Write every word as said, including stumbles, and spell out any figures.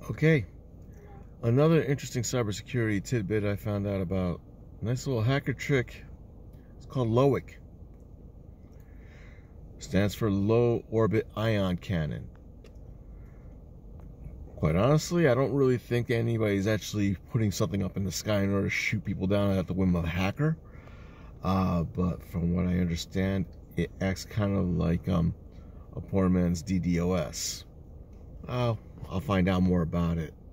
Okay, another interesting cybersecurity tidbit I found out about. Nice little hacker trick. It's called L O I C. Stands for Low Orbit Ion Canon. Quite honestly, I don't really think anybody's actually putting something up in the sky in order to shoot people down at the whim of a hacker. Uh, but from what I understand, it acts kind of like um, a poor man's D DoS. Uh, I'll find out more about it.